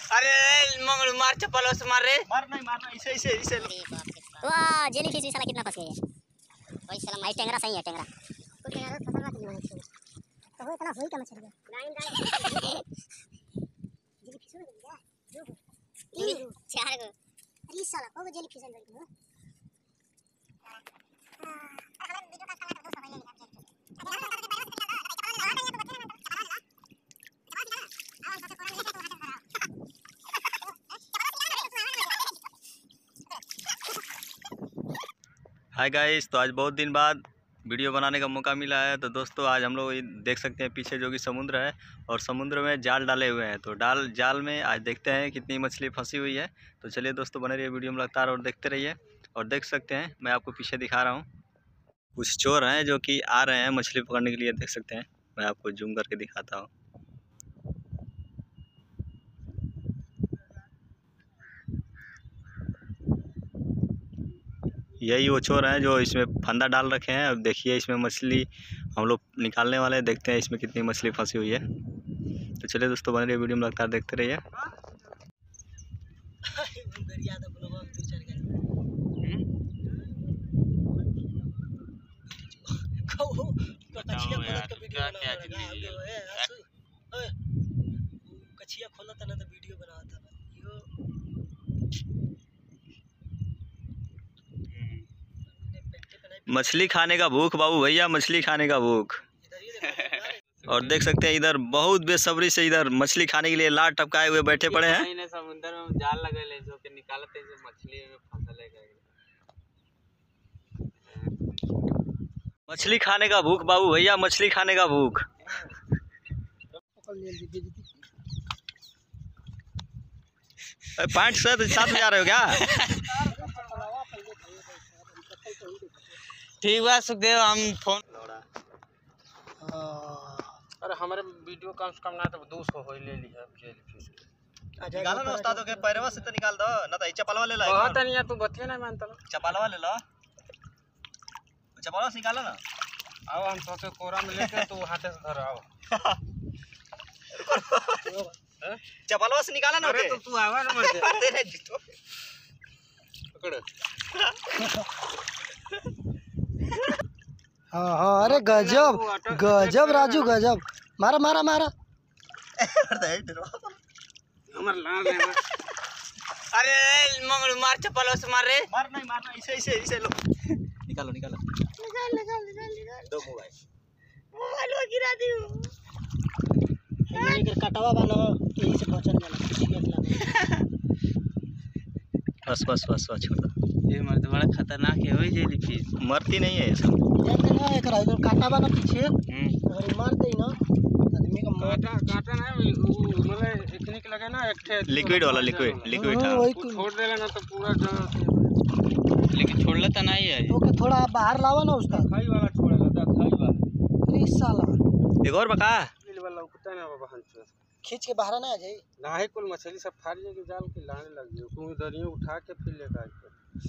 अरे मंगल मार चप्पल से मार रे। मार नहीं मारना, ऐसे ऐसे ऐसे। वाह जेली फिश भी साला कितना फंस गया है। वही साला माई टेंगरा सही है, टेंगरा कुछ टेंगरा फसल बात नहीं है तो वो इतना होई का मछली है। लाइन डाल जेली फिश हो गया दो तीन चार गो। अरे साला को जेली फिश है लड़की हो। हाय गाइस, तो आज बहुत दिन बाद वीडियो बनाने का मौका मिला है। तो दोस्तों आज हम लोग देख सकते हैं पीछे जो कि समुद्र है और समुद्र में जाल डाले हुए हैं। तो जाल में आज देखते हैं कितनी मछली फंसी हुई है। तो चलिए दोस्तों, बने रहिए वीडियो में लगातार और देखते रहिए। और देख सकते हैं मैं आपको पीछे दिखा रहा हूँ, कुछ चोर हैं जो कि आ रहे हैं मछली पकड़ने के लिए। देख सकते हैं, मैं आपको जूम करके दिखाता हूँ। यही वो चोर हैं जो इसमें फंदा डाल रखे हैं। अब देखिए इसमें मछली हम लोग निकालने वाले हैं, देखते हैं इसमें कितनी मछली फंसी हुई है। तो चलिए दोस्तों, बने रहिए वीडियो में लगातार देखते रहिए। कछिया खोला था ना तो वीडियो बना था ना यो। मछली खाने का भूख बाबू भैया, मछली खाने का भूख। और देख सकते हैं इधर बहुत बेसब्री से इधर मछली खाने के लिए लार टपकाए हुए बैठे पड़े हैं। समुद्र में जाल लगे जो कि निकालते हैं मछली में फसल है। मछली खाने का भूख बाबू भैया, मछली खाने का भूख। पैंट शर्ट साथ में जा रहे हो क्या? ठीक बा सुखदेव, हम फोन। अरे हमारे वीडियो कम से कम ना तो 200 हो ले ली है जेली फिश। निकालो ना उस्ताद के पैरवा से तो निकाल दो ना, तो चपलवा ले ला। बहुत नहीं तू बतिया नहीं मानता ना, चपलवा ले लो, चपलवा से निकालो ना। आओ हम सोचे कोरा में लेके तू हाथे से धर आओ। चपलवा से निकाला ना। अरे तो तू आवा ना मत पकड़। हाँ हाँ, अरे गजब गजब राजू गजब। मारा मारा मारा। अरे मंगल मार चप्पल से मार रे। मार नहीं मारना, ऐसे ऐसे ऐसे लो। निकालो निकालो निकाल निकाल निकाल निकाल। दो मोबाइल मोबाइल गिरा दियो। ये कटवा वाला यही से पहुंचन जाला। बस बस बस बस छोड़ दो। ये मर तो बड़ा खतरनाक है वही जेली फिश। मरती नहीं है ये सब। देख ना एक राइडर काटा वाला पीछे और मार दे ना आदमी का काटा ना मतलब इतने के लगे ना एक ठे लिक्विड वाला, लिक्विड था। वही छोड़ देगा ना तो पूरा जगह, लेकिन छोड़ लेता नहीं है। ओके थोड़ा बाहर लावा ना उसका। खाई वाला छोड़ेगा तो खाई वाला। अरे साला एक और बका मिल वाला कुत्ता ना बाबा हंस खींच के बाहर ना आ जाए। लाहे कुल मछली सब फाड़ लेके जाल के लाने लग गई। तू दरिया उठा के फिर लेकर आई।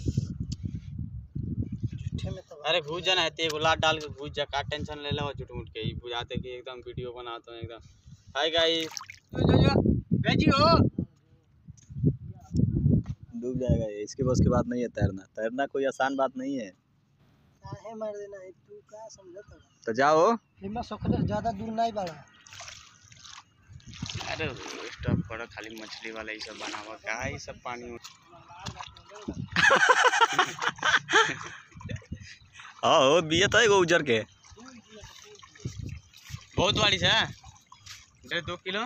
अरे भूज जाना है ते गुलाब डाल के भूज जा, का टेंशन ले लो झूठ मूठ के ही बुझाते कि एकदम वीडियो बनाता हूं एकदम। हाय गाइस, भेजी हो डूब जाएगा ये, इसके बस की बात नहीं है। तैरना कोई आसान बात नहीं है। काहे मार देना है तू का समझत है? तो जाओ हिम्मत सोखले ज्यादा दूर नहीं बढ़ा। अरे स्टॉप करो, खाली मछली वाला ही सब बनावा का ये सब पानी में। हाँ हो बिया तो एगो उजर के बहुत बड़ी है, 1.5-2 किलो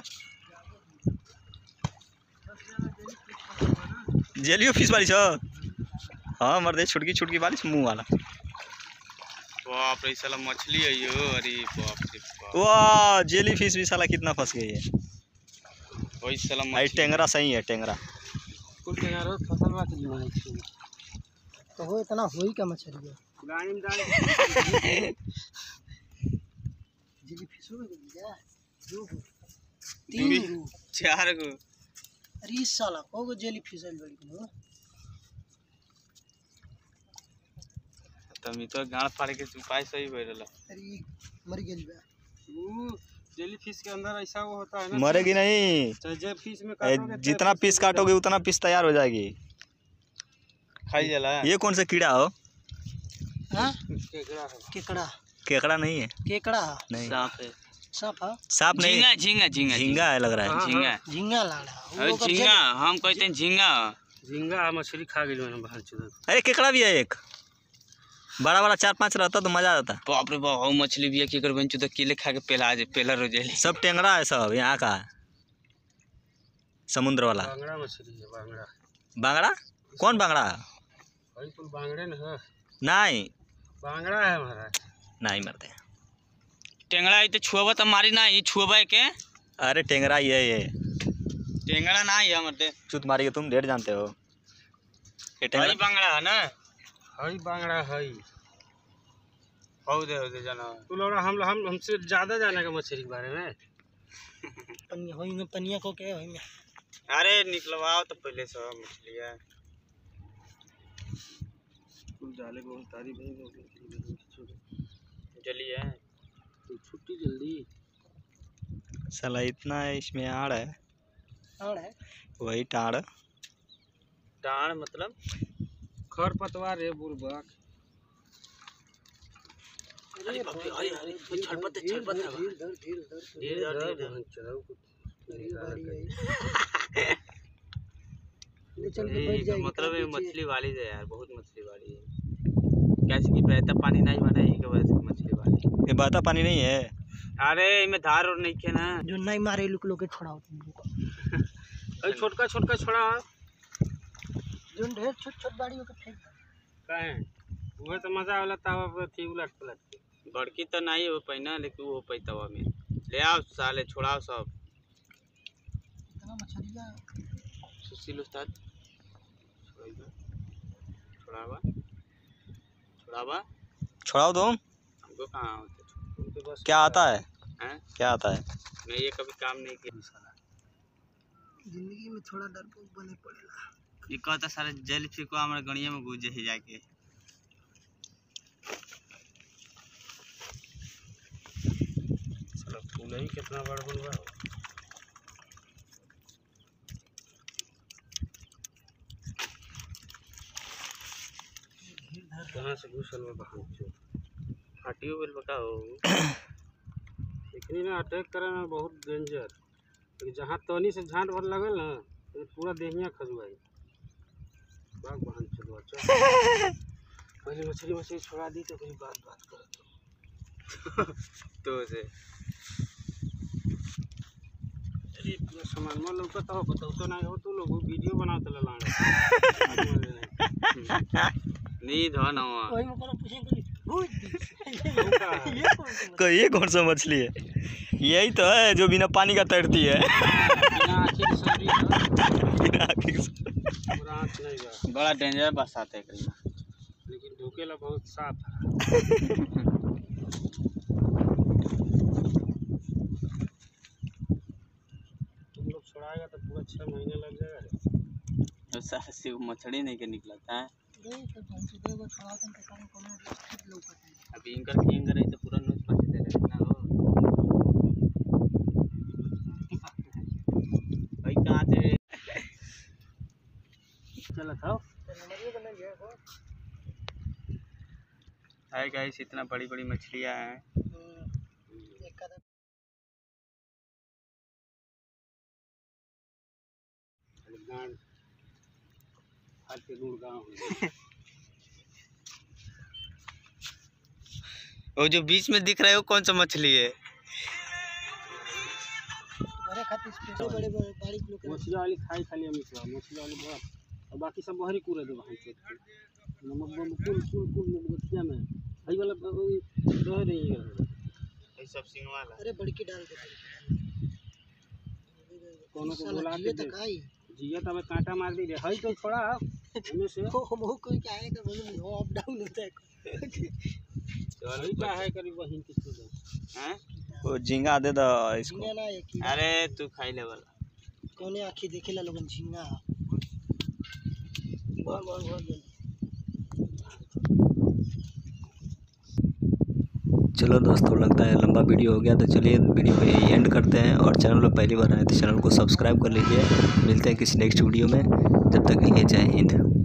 जेलियो फिश वाली छो। हाँ मर्दे, छुटकी छुटकी वाली मुंह वाला। बाप रे साला मछली है यो। अरे बाप रे बाप, वाह जेली फिश भी साला कितना फंस गई है। वही साला भाई टेंगरा सही है, टेंगरा। कुल टेंगरा फसल बात नहीं है तो वो इतना होई का मछली है। गाड़ी में डाल जेली फिश हो गया दो तीन 4 गो। अरे साला को जेली फिश है बड़ी को। तमी तो गाड़ फाड़ के उपाय सही हो रहला। अरे मर गेल बा। जेली फिश के अंदर ऐसा वो होता है ना, मरेगी नहीं। चाहे फिश में जितना पीस काटोगे उतना पीस तैयार हो जाएगी। खाई जला। ये कौन सा कीड़ा हो? हाँ केकड़ा है। केकड़ा केकड़ा नहीं है। केकड़ा नहीं, सांप है। सांप है सांप नहीं, झींगा झींगा झींगा झींगा है लग रहा है। झींगा झींगा लाड़ा अरे झींगा हम कहते हैं झींगा। झींगा मछली खा गई मैंने बाहर चुदा। अरे केकड़ा भी है एक बड़ा बड़ा 4-5 रहता तो मजा आता। बाप रे बाप, वो मछली भी है कि कर बंचू तो केले खा के पेला हो जाए। सब टेंगड़ा है, सब यहाँ का समुद्र वाला। बांगड़ा मछली है, बांगड़ा। बांगड़ा? कौन बांगड़ा? भाई कुल बांगड़े न है। नहीं बांगड़ा है हमारा। नहीं मरते। टेंगड़ा है तो छुआ तो मारी ना, ये छुआ के। अरे टेंगड़ा ही है ये, टेंगड़ा ना है मरते। चुत मारी के तुम ढेर जानते हो। ये टेंगड़ा बांगड़ा है ना, हई बांगड़ा हई। हो दे जाना तू लोड़ा। हम हमसे ज्यादा जाने का मछली के बारे में। पनिया होई में पनिया को के होई में। अरे निकलवाओ तो पहले सब मछलियाँ। कुल जाले को तारी भाई जली है तो छुट्टी जल्दी। साला इतना है इसमें आड़ है। आड़ है वही टाड़। टाड़ मतलब खर पतवार है बुरबक। अरे बाप रे, अरे छटपट मतलब ये मछली वाली है यार, बहुत मछली वाली है। कैसे की बहता पानी नहीं बना है, वजह से मछली वाली। ये बहता पानी नहीं है। अरे इनमें धार और नहीं है ना, जो नहीं मारे लोग के छोड़ा अरे छोटका छोड़ा जो ढेर छोट बाड़ियों के फेंक काहे वो तो मजा वाला तवा पे थी उलट पलट के। बड़की तो नहीं हो पाई ना, लेकिन वो हो पाई तवा में। ले आओ साले, छोड़ाओ सब। इतना मछलियां सुशील उस्ताद छोड़ावा छोड़ाओ तुम। हमको कहाँ होते बस। क्या आता है? हैं? क्या आता है? मैं ये कभी काम नहीं किया साला। जिंदगी में थोड़ा डरपोक बने पड़ेगा। ये कहता सारे जेल फेंको हमारे गड़िया में घुस जाए जाके। साला फूल ही कितना बड़ा बनवा। कहाँ से घुसल में बहान चो हटियो बेल बताओ। इतनी ना अटैक करे ना बहुत डेंजर। लेकिन जहाँ तनी से झांट भर लगल ना तो पूरा देहिया खजुआई। बाग बहन चलो अच्छा। पहले मछली छोड़ा दी तो कोई बात कर तो से अरे पूरा सामान में लोग तो नहीं हो तो लोग वीडियो बनाते नहीं धन हुआ। वही में कोनो पूछे तो ये कौन सा मछली है? यही तो है जो बिना पानी का तैरती है। बड़ा डेंजर बरसात है, लेकिन ढूकेला बहुत साफ है। तुम लोग छोड़ाएगा तो पूरा 6 महीने लग जाएगा। सारा से मछली नहीं के निकला था। अभी इनकर तो पूरा नोच पास दे रहे ना हो भाई। कहाँ से चला था? हाय गाइस, इतना बड़ी बड़ी मछलियाँ हैं। वो जो बीच में दिख रहा है वो कौन सा मछली है? बड़े मछली वाली खाई खाली मछली वाली बहुत, और बाकी सब बहरी कूड़े दे वहाँ से कुल में भाई वाला रह रही है सब सिंह वाला। अरे बड़की डाल दे कोनो को बोला के जिया तब कांटा मार दी रे हई तो छोड़ा हमें से हो कोई क्या है तो बोलो अप डाउन होता है। चल क्या है करीब वहीं की चीज हैं। वो झींगा दे दो इसको। अरे तू खाई ले वाला कोने आंखें देखेला लोगन झींगा बोल चलो दोस्तों, लगता है लंबा वीडियो हो गया, तो चलिए वीडियो को यही एंड करते हैं। और चैनल पर पहली बार आए तो चैनल को सब्सक्राइब कर लीजिए। मिलते हैं किसी नेक्स्ट वीडियो में, जब तक के लिए जय हिंद।